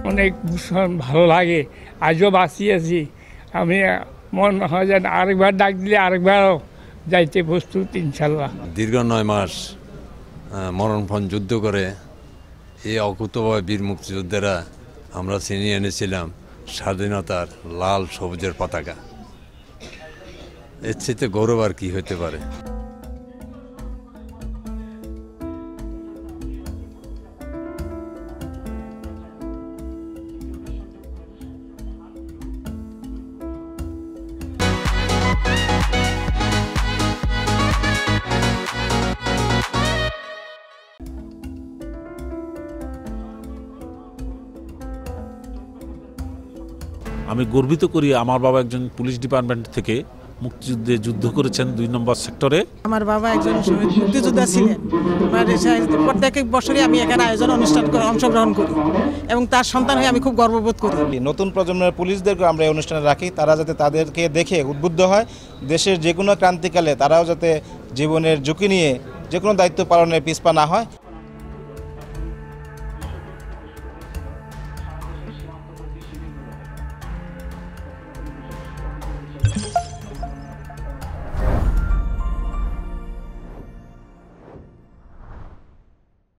অনেক ভীষণ ভালো লাগে। আজও বাঁচিয়ে আছি আমি, মনে হয় যেন আরেকবার ডাক দিলে আরেকবারও যাইতে প্রস্তুত ইনশাল্লাহ। দীর্ঘ 9 মাস মরণপণ যুদ্ধ করে এই অকুতোভয় বীর মুক্তিযোদ্ধারা আমরা ছিনিয়ে এনেছিলাম স্বাধীনতার লাল সবুজের পতাকা। এর চেয়ে গৌরব আর কি হতে পারে। আমি গর্বিত করি আমার বাবা একজন পুলিশ ডিপার্টমেন্ট থেকে মুক্তিযুদ্ধে যুদ্ধ করেছেন 2 নম্বর সেক্টরে। আমার বাবা একজন মুক্তিযোদ্ধা ছিলেন। প্রত্যেক বছরই আমি এখানে আয়োজন অনুষ্ঠান করে অংশগ্রহণ করি এবং তার সন্তান হয়ে আমি খুব গর্ববোধ করি। নতুন প্রজন্মের পুলিশদেরকে আমরা এই অনুষ্ঠানে রাখি, তারা যাতে তাদেরকে দেখে উদ্বুদ্ধ হয়, দেশের যে কোনো ক্রান্তিকালে তারাও যাতে জীবনের ঝুঁকি নিয়ে যে কোনো দায়িত্ব পালনের পিছপা না হয়।